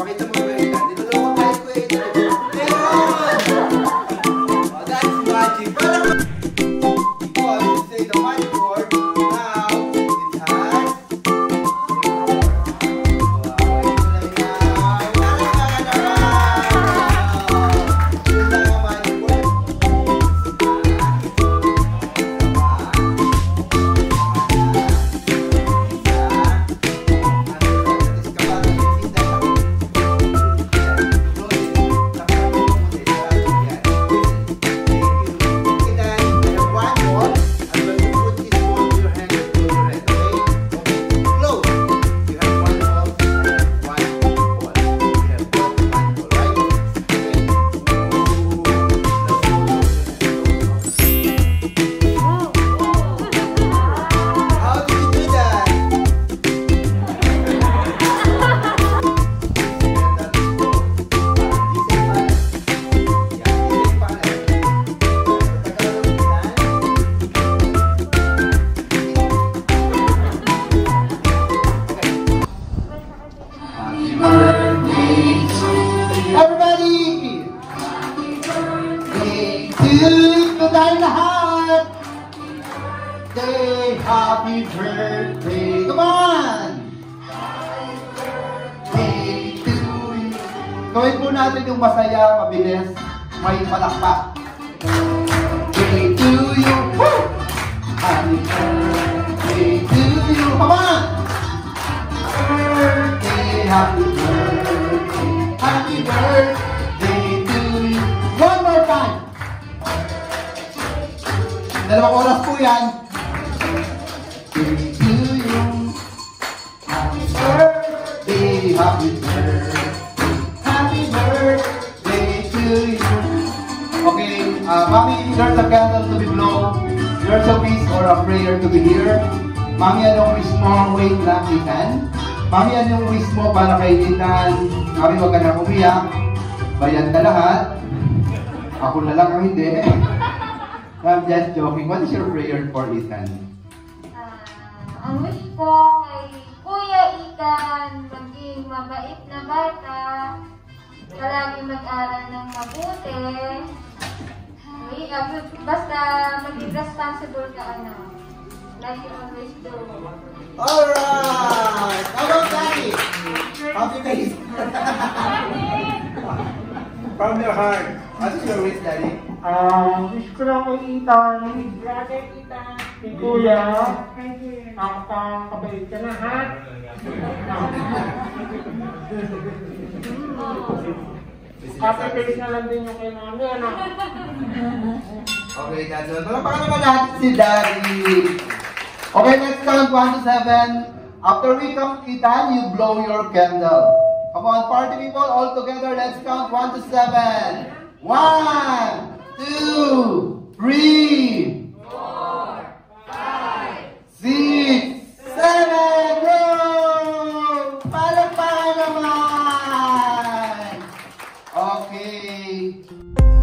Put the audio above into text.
Pakita mo ba yun? Dito daw mag-live ko eh. Meron! Oh, that's magic. Oh, I will say the magic word. Now, it has... Happy birthday! Come on! Day to you. Gawin po natin yung masaya, mabilis, may palakpak. Day to you! Woo! Happy birthday to you! Come on! Happy birthday to you! One more time! Dalawang oras po yan. Happy birthday to you. Okay, Mommy, there's a candle to be blown. There's a wish or a prayer to be here. Mommy, anong wish mo? Wait lang, Ethan. Mommy, anong wish mo para kay Ethan? Mommy, wag ka na umiyak. Bayan ka lahat. Ako na lang ang hindi. I'm just joking. What is your prayer for Ethan? Ang wish ko kay Kuya Ethan, maging mabait na bata, palagi mag-aral ng mabuti, basta maging responsible ka like you always do. Alright! How about Daddy? Happy face! From your heart. What is your wish, Daddy? Wish ko lang kay Ethan. Brother Ethan. Si Kuya. Nakakabait ka na, ha? Kapitilis na lang din yung kay Mami, ano? Okay, that's all. Palakpakan naman natin si Daddy. Okay, let's count 1 to 7. After we count Ethan, you blow your candle. Come on, party people, all together. Let's count 1 to 7. 1, 2, 3, 4, 5, 6, 7. Go! Palakpakan naman! Okay.